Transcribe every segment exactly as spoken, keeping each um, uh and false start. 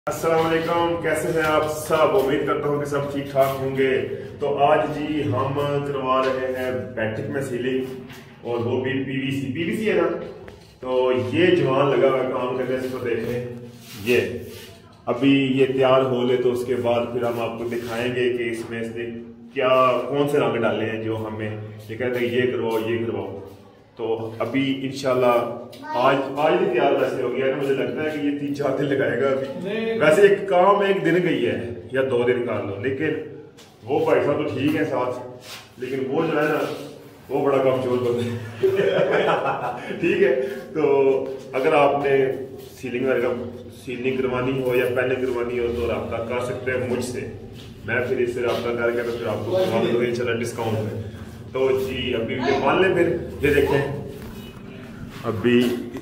अस्सलाम वालेकुम, कैसे हैं आप सब। उम्मीद करता हूँ कि सब ठीक ठाक होंगे। तो आज जी हम करवा रहे हैं बैटिक में सीलिंग और वो भी पीवीसी पीवीसी है ना। तो ये जवान लगा हुआ काम करने से, तो देखें ये अभी ये तैयार हो ले तो उसके बाद फिर हम आपको दिखाएंगे कि इसमें से क्या कौन से रंग डाले हैं जो हमें ये कहते हैं ये करवाओ ये करवाओ। तो अभी इंशाल्लाह आज आज भी तैयार वैसे हो गया है। मुझे लगता है कि ये तीन चार दिन लगाएगा अभी। वैसे एक काम एक दिन गई है या दो दिन कर लो, लेकिन वो भाई साहब तो ठीक है साथ, लेकिन वो जो है ना वो बड़ा कमजोर बंदा है। ठीक है, तो अगर आपने सीलिंग वगैरह सीलिंग करवानी हो या पैनल करवानी हो तो रब्ता कर सकते हैं मुझसे। मैं फिर इससे रब्ता करके तो फिर आपको करवा दूंगा इंशाल्लाह डिस्काउंट में। तो जी अभी ये मान लें, फिर ये देखें अभी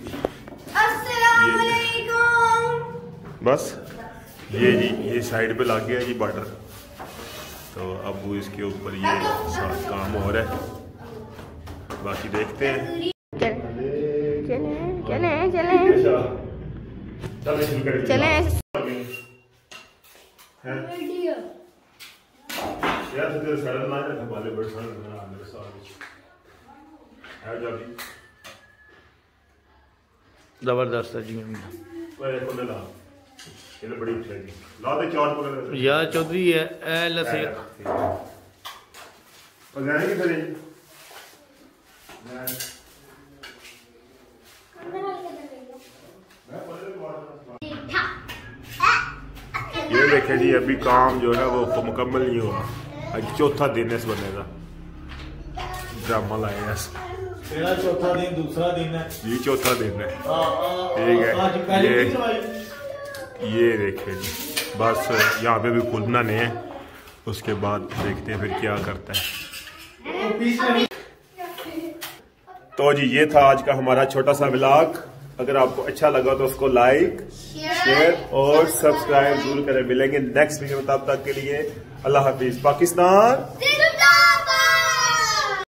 बस ये जी ये साइड पे ला गया जी बॉर्डर। तो अब वो इसके ऊपर ये साथ काम हो रहा है, बाकी देखते हैं। चले चले चले चले चले यार तो सड़न ना है वाले बड़े सड़न ना मेरे साथ है जाबी जबरदस्त है जी। ओए कोने ला ये बड़ी अच्छी ला दे चार्ट पकड़ या चौधरी है ए लसे पगाएंगे फिर ये देखें जी अभी काम जो है वो मुकम्मल नहीं हुआ। आज चौथा दिन है इस बंदे का, ड्रामा लाए हैं। तेरा चौथा दिन दूसरा दिन है ये चौथा दिन है। ठीक है, ये ये देखें जी बस यहाँ पे भी फूल बनाने हैं, उसके बाद देखते हैं फिर क्या करता है। तो जी ये था आज का हमारा छोटा सा व्लॉग। अगर आपको अच्छा लगा तो उसको लाइक शेयर और सब्सक्राइब जरूर करें। मिलेंगे नेक्स्ट वीडियो में, तब तक के लिए अल्लाह हाफिज। पाकिस्तान।